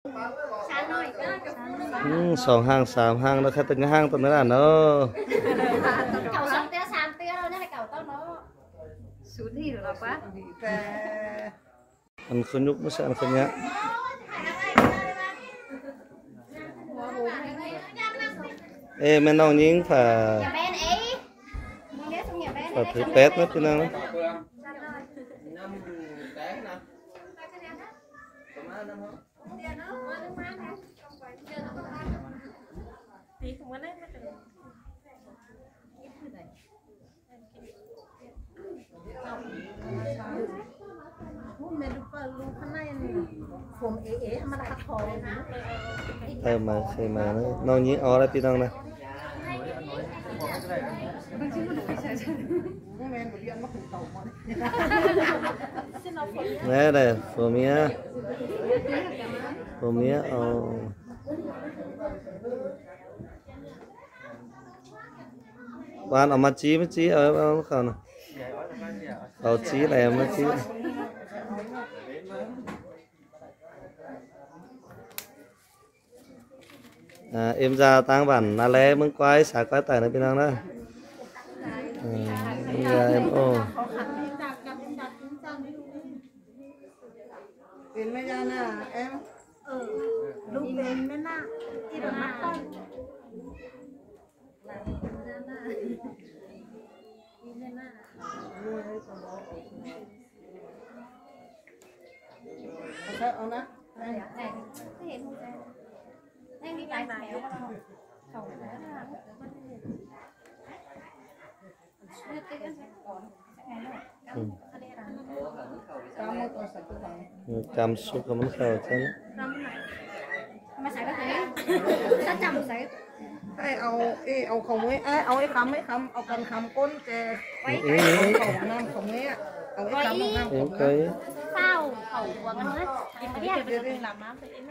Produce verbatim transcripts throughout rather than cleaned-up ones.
สองห้างสามห้างแล้วแค่ตึงห้างตัวนั้นอ่ะเนาะอันคนยุกไม่ใช่อันคนเนี้ยเอ้แม่น้องยิงผ่าผ่าถือแป๊ดนะพี่น้องนะเออมาเคยมาเนาะน้องยิงเอาอะไรพี่น้องนะแม่เลยผัวเมียผัวเมียเอาวานเอามาจี้มาจี้เอาเอาเขานะเอาจี้อะไรมาจี้à, em ra tăng bản là lẽ mừng quái xả quái tài này bên nào đó à, em ra em ô bên mấy ra nè em ừ lúc bên mấy nè đi được mắt con sao ông đó đang đi lại này không đâu không cam suốt cái món xào chứ mà xài cái gì sao chăm xài ai ao ai ao không ấy ai ao ấy khăm ấy khăm ao cần khăm côn kè quay khẩu nam không ấy ao ấy khăm nam không cái sao khẩu của anh hết em biết đi làm má thì em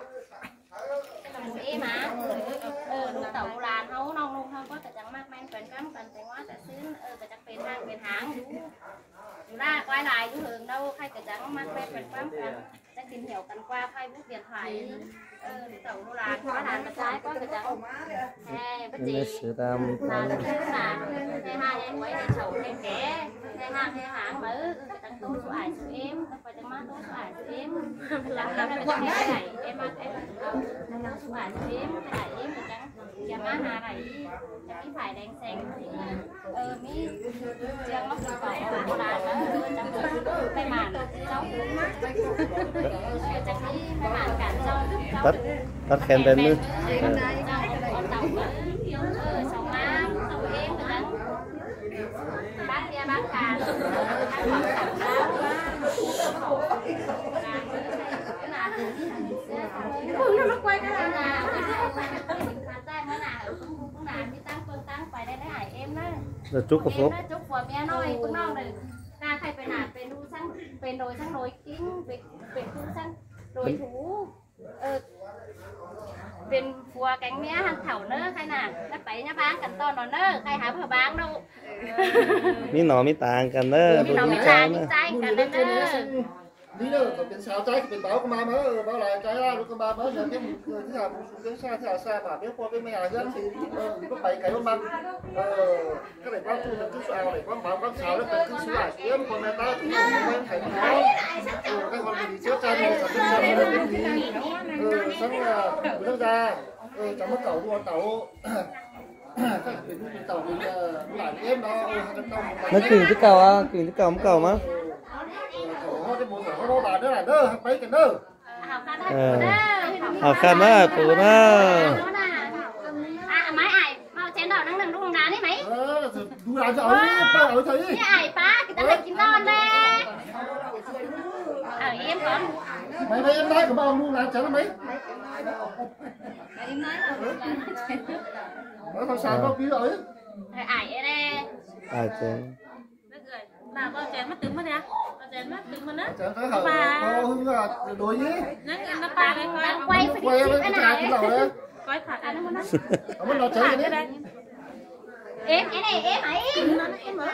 em áเออลูกเต่าโบราณเขาน้องลูกเขาก็จะจังมากแม่งเป็นก้ามกันแต่ว่าจะซื้อเออจะจังเป็นทางเป็นหางอยู่อยู่หน้าควายลายอยู่เหิงđâuใครจะจังมากแม่งเป็นก้ามกันจะกินเหี่ยวกันกว่าใครผู้เปลี่ยนไทยเออลูกเต่าโบราณเขาทานกระจายก็จะจังแห่ปะจีทานซื้อหนาแห่ห้าแห่หวยแห่เฉาแห่แก่แห่ห้างแห่หางมือจะจังตู้สวยสวยเอ็มไปจังมาตู้สวยสวยเอ็มหลังจากนั้นจะแห่ไหนเอ็มมาเอ็มตู้สวยสวยเอ็มไหนเอ็มจะจังอย่ามาหาไหนจะมีฝ่ายแดงแสงเออมีเจียงมะกรูดเป่าโบราณแล้วเออจังไปหมันเจ้าจังนี้ไปหมันกันเจ้า tắt tắt khen tên nữa bác kia bác cả nó quay cái nào nào tay mới nào cũng làm đi tăng phương tăng phải đây đấy em đó là chúc của phố chúc của mẹ nói cũng non rồi taใครไปหนาเป็นดูช่างเป็นโดยช่างโดยกิ้งเป็นเป็นดูช่างโดยถูเออเป็นฟัวแกงเนี้ยหันเถาเนอใครน่ะแล้วไปเนี่ยบ้างกันตอนนอนเนอใครหาเผื่อบ้างđâu มีหนอมีตางกันเนอมีหนอมีตางมีใจกันเนอนี่เนอะเป็นสาวใจเป็นเบาก็มาเมื่อเบาหลายใจละลูกก็มาเมื่อเดี๋ยวนี้ที่หาผู้สูงเลี้ยงชาที่หาซาบาเบี้ยพอเป็นไม่หาเยอะสิเออก็ไปไกลบ้างเออก็เลยว่าคือคือสาวเลยว่าเบาก็สาวแล้วเป็นคือสวยเยี่ยมคนแม่ตาถึงไม่ไข่ไม่เขาเออให้คนดีเชื่อใจเลยสัตว์เป็นชาเป็นดีเออทั้งเรื่องดาเออจะมาเต่าตัวเต่าก็เป็นเต่าเป็นหลานเอ็มเนาะเออกันเต่า nó kìm cái cầu à kìm cái cầu cầu má เขาbà đó là đó mấy cái đó học khăn đó phụ đó à máy ai mau chén đỏ đang nằm đúng đá đấy mấy đu đá cho ở ở thấy cái ai phá cái tao hành chín non đây ở em con mấy mấy em nói của bao luôn là chén là mấy em nói nó không sao bao ký rồi ai ở đây ai chén bà bao chén mất trứng mà nè bao chén mất trứng mà nè chén thấy hở bao hưng là đối với nó ba cái quay quay quay cái trà cái đầu đấy quay thật à nó mất nó mất nó chén cái đấy em cái này em hãy em mở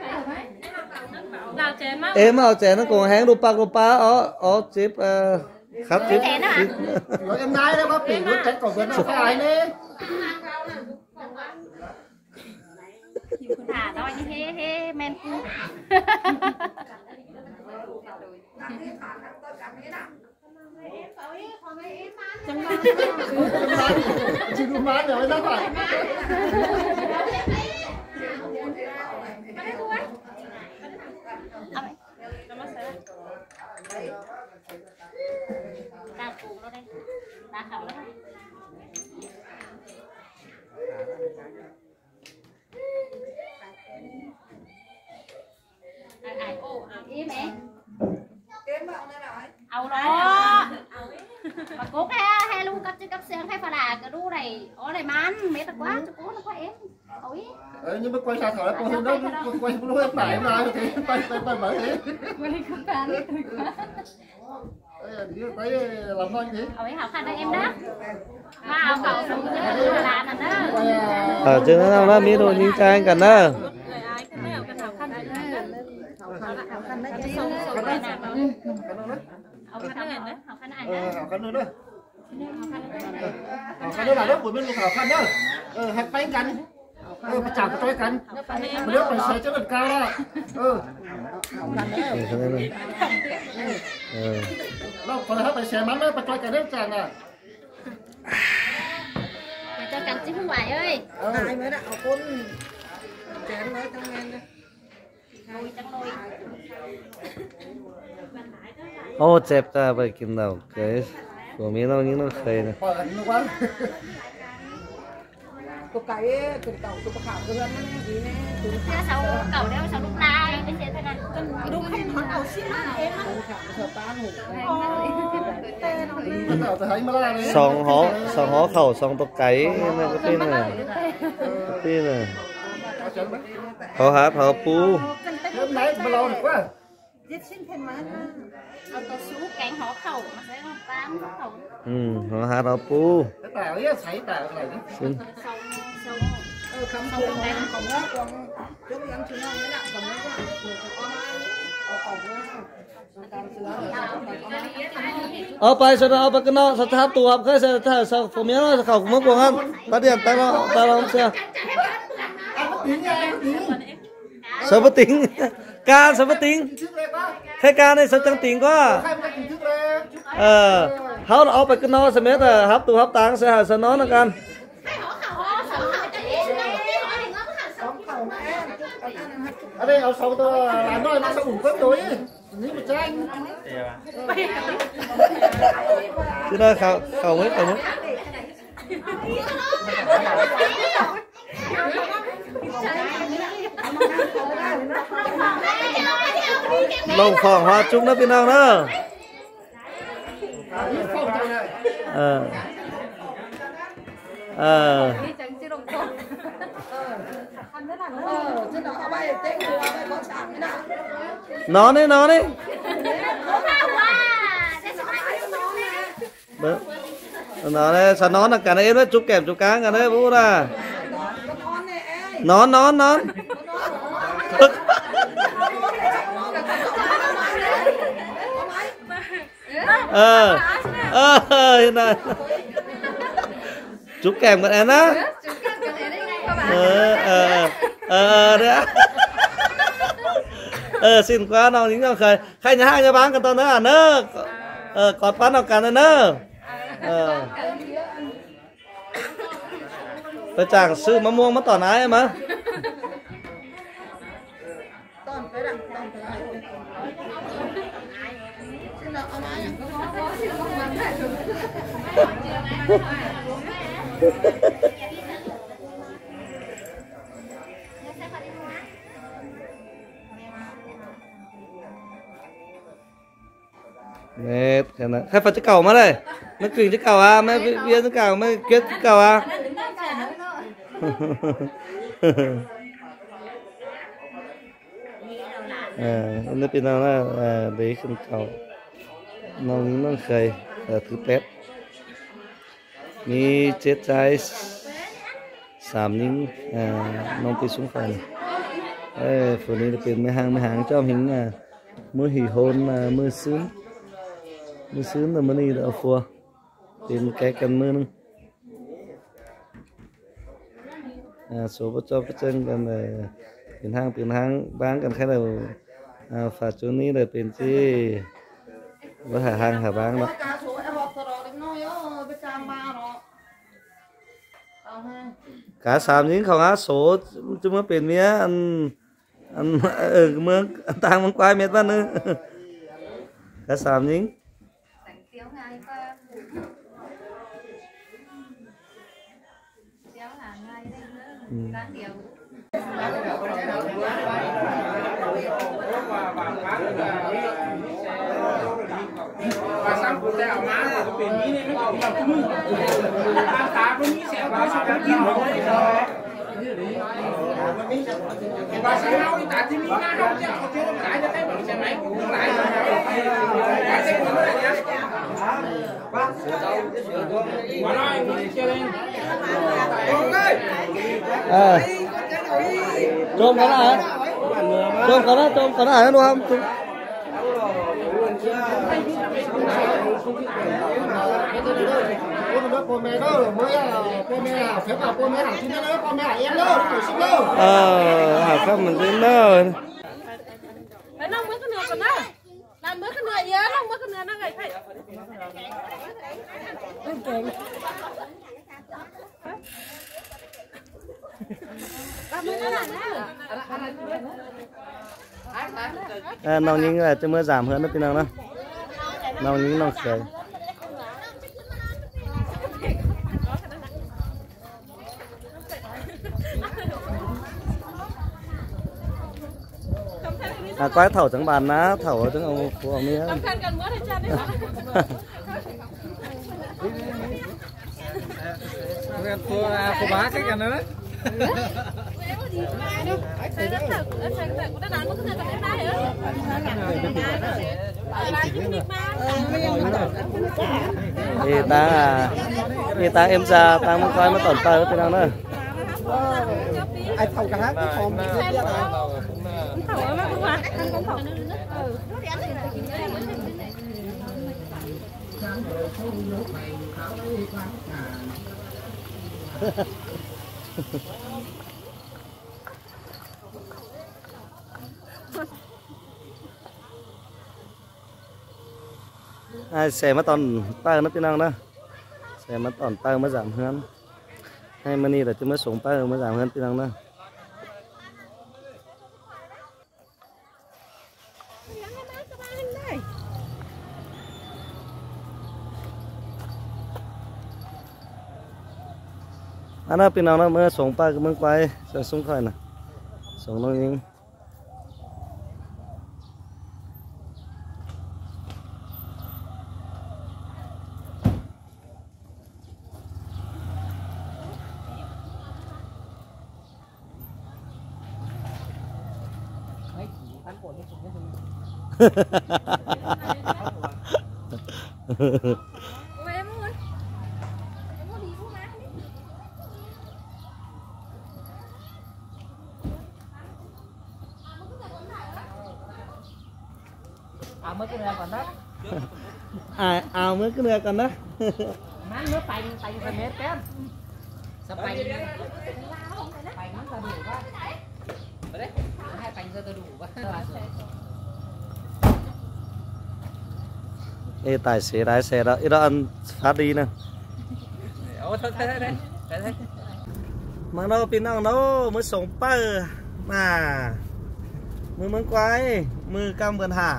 lao chén mất em ao chén nó còn hang đu pa đu pa ó ó chip khát chết rồi em nái đó bác tỷ muốn tránh cổ vấn nó phải nè thả đôi như thế thế men cu chỉ đúng má rồi nó phải ta cùng nó đây ta khẩu đó ai ô im mẹเอาđó mà cố cái hai luôn cấp cấp xe hay phải là cái đu này ở này man mẹ thật quá cho cố nó quá em ôi nhưng mà quay xa thở là cô hơn đó quay nó hết lại ra thì tay tay tay mở thế quay không tan thấy làm nói thế ôi học khăn đây em đó mà học khẩu xuống chứ là nè đó ở trên đó nó mi đồ nhìn trang cả đó học khăn này học khăn này học khăn nữa đó học khăn nữa là đó của bên học khăn đó ờ học tay cắn ờ phải chào cái tay cắn nếu phải xoay cho được cao đó ừ nó còn là phải xe mắm đó phải tay cắn đấy chàng à cho cắn chứ không phải ơi ai mới đã học con chén nói trong em đây nuôi trong nuôi ô chẹp ta phải kiếm đâu cái của mi nó những nó khơi này có cái cái tàu tôi khảo cái lần này gì nè thế sau cầu đeo sau lúc lai cái xe thế này đúng không họ cầu xin mà em khảo sợ ta ngủ song hó song hó khẩu song tóc cái này cái tin này tin này họ hát họ pu hôm nay mà lâu được quá giết xin thêm má เอาตัวซูแกงหอเข่ามาใส่ลงตามเข่า ừ họ hát họ pu cái tàu ấy sấy tàu này xin ทรงทรงเออคำพูดของของว่าของยกยังชื่อน้องนี่แหละของว่าหนูของอ้อมเอาของว่าการเสือเลย ởไปsau đóไปcái nó sát sát tụ hợp cái sao sao sao phổ biến nó khẩu cũng có ăn bắt điện tay nó tay nó không xe sao bất tính ca sao bất tính thế ca này sao chẳng tính quá ờ háo nóไปcái nó sao biết là hấp tụ hấp táng sẽ sao nó nó can ở đây ở sau tôi làm nói nó sẽ ủng cấp tối nếu mà tranh chứ đó khẩu khẩu mấy khẩu mấy lồng phỏng hoa chung đó bên nào đó ờ ờ nó đấy nó đấy nó đấy sao nó là cả đấy nó chụp kèm chụp cá cả đấy vũ ra nó nó nó ờ ờ hiện nay chụp kèm con em á ờ ờ ờ đấy ờ xin quá nào những người khởi khai nhà hai nhà bán cái tao nữa à nữa ờ còn bán nào cả nữa ờ tôi chẳng sư mà mua mất tỏ ái em á nè cái này khai phật chiếc cầu mà đây mấy quyền chiếc cầu à mấy viên chiếc cầu mấy kết chiếc cầu à à nó bên nào là à, đấy không cầu nó nó khơi là thứ pet mi chết trái sám những à nông ti xuống phần đây phụ nữ làเป็นmấy hàng mấy hàng cho mình à mưa hỉ hôn à, mưa sướng มือซื้อแต่มันนี่เอาฟัวเป็นแกกันมือนึงอ่าโสบจอบประจังกันเลยเป็นห้างเป็นห้างบ้างกันแค่เราอ่าฝาจุนี้เลยเป็นที่ว่าหาห้างหาบ้างเนาะcả sàm những không á số chứ mới biển mía ăn ăn ở mưa tăng món quay mệt quá nữa cả sàm những và sáng của tao má là cái biển ní này nó chỉ là mưa ta ta có ní sẽ vào sao cái kim rồi và sáng nào thì ta thì mình na không chứ không chưa lại cho cái bằng xe máy cũng lại cái xe của nó này nhá qua nói mình chơi lên à trôm có nào trôm có đó trôm có nào đúng không cô mẹ đó mới cô mẹ phải bảo cô mẹ hảo chín đó cô mẹ em đó phải xin đâu ờ hảo không mình đến đó phải nông mới cái nửa còn đó làm mới cái nửa gì nông mới cái nửa nó ngày phải à, nông những là cho mưa giảm hơn đó tí nào đó nông những nông sưởi à quái thầu chẳng bàn ná thầu chẳng ông phụ ông ấy cô cô bá cái cái nữa thì ta thì ta em ra ta muốn coi nó tổn tơ thế nào nữa ai thầu cả hát cái phòng ai xe mất tòn tơ nó tiếng nào đó xe mất tòn tơ mới giảm hơn hay mani là chứ mới xuống tơ mới giảm hơn tiếng nào đó anh ơi pin nào nó mới xuống pa mới quay xuống xuống khỏi nè xuống nó những à mới cái này còn đó à ao mới cái này còn đó má nước tành tành phần hết kém sắp tành tành nó đủ quá đấy hai tành ra đủ quá Ê, tài xế lái xe đó, đó ăn phát đi nè. Ồ, thôi, thôi, thôi, thôi. Mà nó pin nào nó mới sống pa mà mới mới quay mới cam vườn hà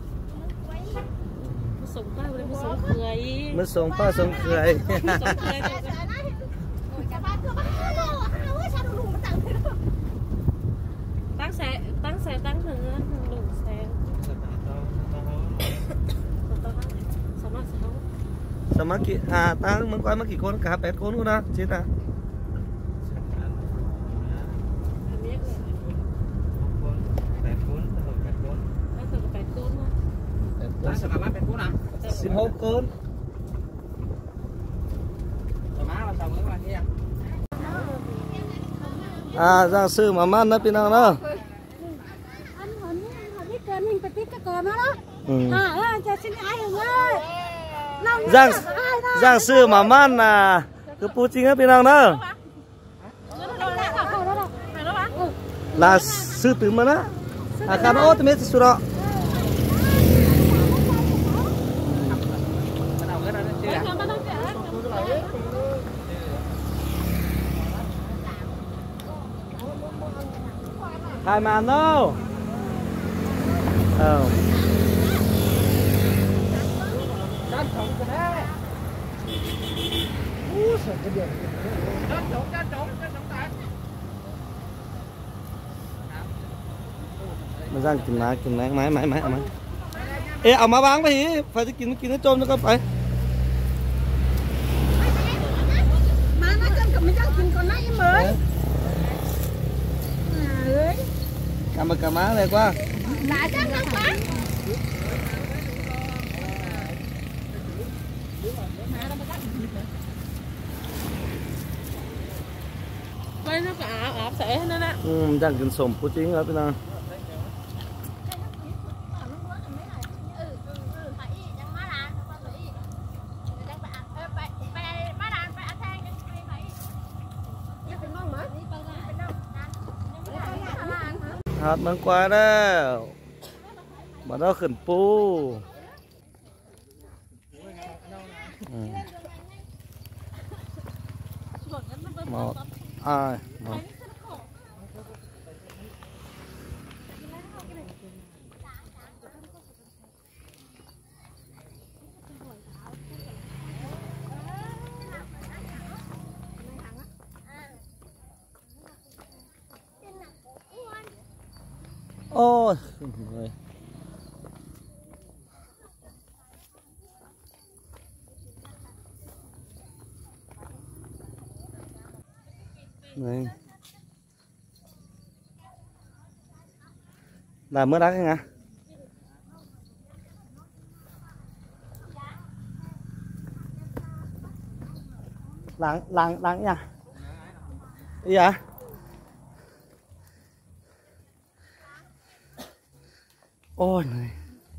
sống pa mới sống cười mới sống pa sống cười tăng xe tăng xe tăng thử đủ xe sama ki à tăng mới quay mới kỳ con cả pet con luôn đó chứ ta xin hốt con à giang sư mà man đó pin nào đó anh hỏi hỏi biết kênh mình phải biết cái con đó đó à ơi cho xin ai hưởng ơi ย่างย่างซื้อมาม่านน่ะคือปูจริงครับพี่น้องเนอะลาซื้อตื่นมานะอาการโอ้ทำไมสุดอ่ะใครมาเนาะเออมาสร้างกินน้ำกินน้ำไม้ไม้ไม้เอาไม้เอ๊ะเอามาบ้างไปหิไฟจะกินกินให้จมแล้วก็ไปมานะจังกับไม่จังกินก่อนนะอีเหมยเอ้ยกำมากำมาเลยกว่าหลายจังนะกว่าไปนะก็อาบอาบใส่นั่นนะอืมจังกินสมปูจริงครับพี่น้องหาดมันกว่าแล้วมาเราขึ้นปูหมดอ่าหมดโอ้ยนี่làm mới đá cái ngà lặng lặng lặng nha đi à ôi này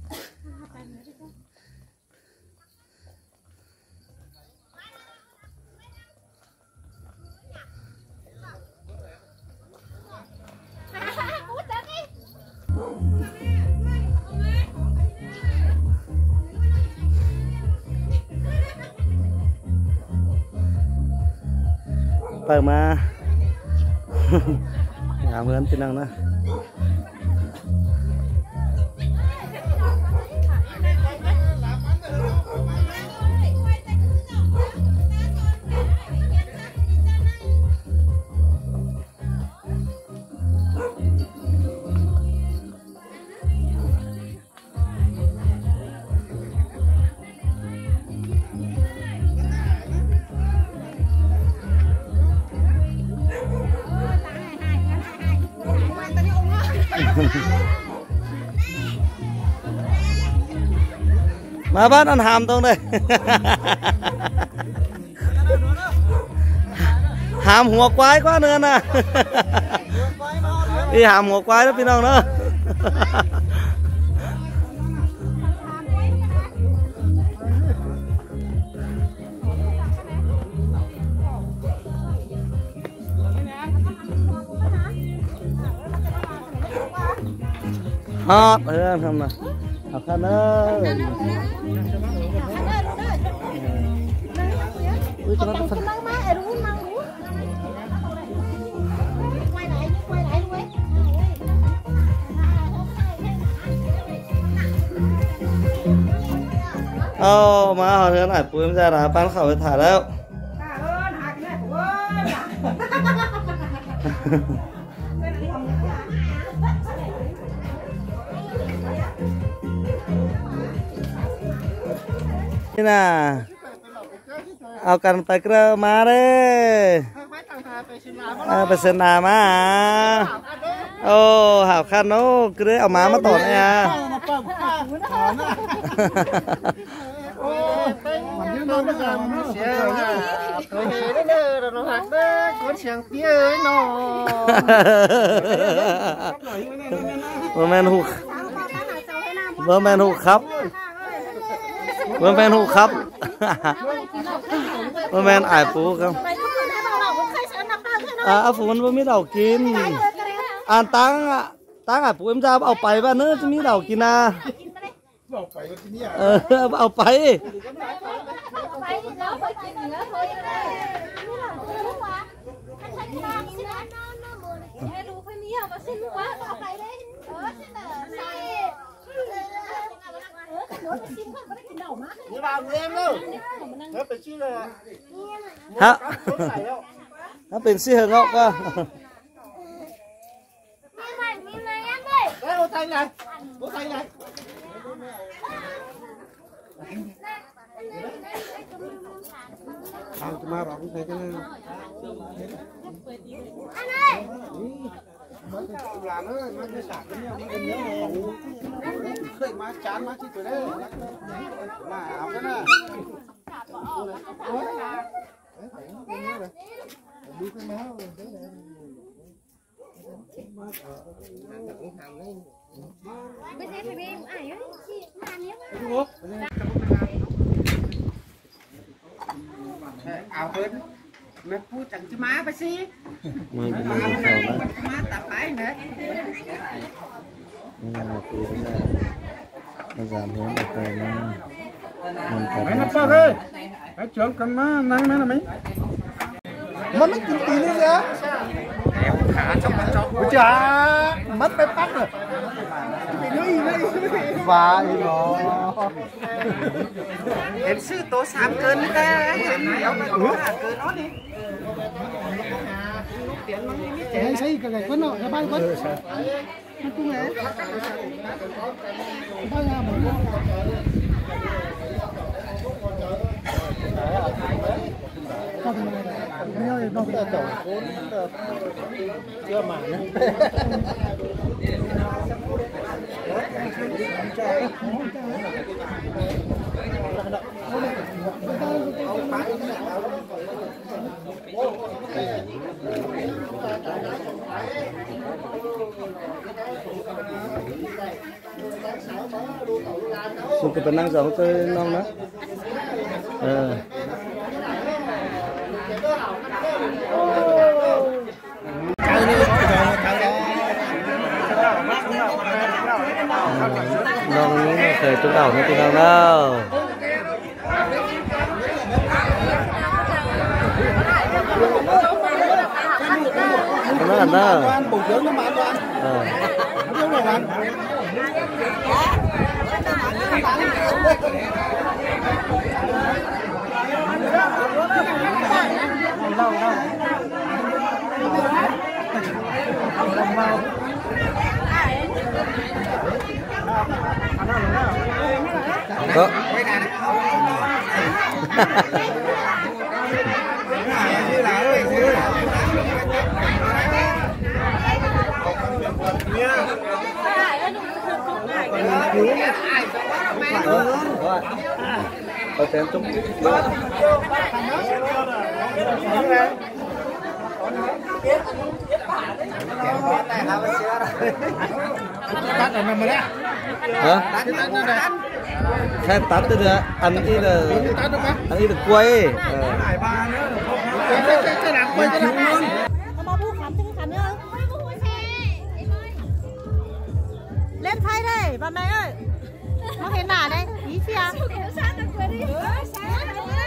เปิดมาหาเพื่อนที่นั่งนะมาบ้านอันหามตรงเลยหามหัวควายกว่าเนื้อน่ะนี่หามหัวควายแล้วพี่น้องเนอะฮอดเออทำมาเอาข้าเนอะอุ้ยจะมาต้องฟังเอามาเอาเถอะหน่อยปุ้ยมันจะหาปั้นเข่าไปถ่ายแล้วนี่น่ะเอากันไปเกลือมาเลยไปเสนามาโอ้หาคันโน้เกลือเอามามาต่อเนี่ยมันยืนนอนด้วยกันเสียเคยเห็นได้เด้อเราหักเด้อคนเสียงเปี้ยเอ้ยนอบ่แม่นหูบ่แม่นหูครับมันเป็นหูครับมันเป็นไอ้ปูครับอ่าฝนมันไม่เดากินอ่านตั้งอ่ะตั้งไอ้ปูเอ็มจะเอาไปบ้านเนื้อจะมีเดากินนะเออเอาไปนี่vào người em đâu nó phải chi là ฮะถ้าเป็นเสียงอกก็ đấy ô tay này ô tay này không mà bảo cũng thấy cái này làm nó nó cái sạc cái nhau nó cái nhớ khơi má chán má chi tuổi đấy mà áo cái này đi cái máu đấy này bây giờ phải đi ai ấy ảo hơn mẹ phu chẳng cho má phải xí มือมือ má tập bãi nữa มันgiảm hướng được rồi nó mình phải mày nó sao thế phải trưởng cần má nắng mấy là mấy mất mấy tí tí nữa nhá khá trong mắt chó chả mất tay bắt rồi và nó em sư tố sám cơn nữa ta em kéo nó có là cơn nó đi Hãy subscribe cho kênh Ghiền Mì Gõ để không bỏ lỡ những video hấp Chúng ta năng giống tôi non đó. Ờ. Non những thời chúng đầu như thế nào đâu. Nó ăn đó. bổ dưỡng nó mà ăn. Ờ. Đúng rồi bạn. Có. Ở trên chung Tắt ở nằm rồi đấy. hả? Thế tắt tới được ăn ít là ăn ít là quay. Lên thay đây, bà mẹ ơi. Nó hiện bà đây, ý xìa.